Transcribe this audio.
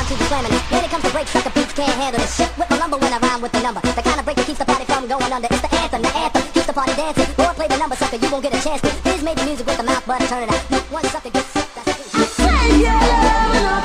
to be slamming it. When it comes to break, sucker beats can't handle it. Shit with my lumber when I rhyme with the number. The kind of break that keeps the party from going under. It's the anthem keeps the party dancing. Or play the number, sucker, you won't get a chance to. Biz made the music with the mouth, but turn it out. Look, one sucker gets sick, that's it. Say yeah,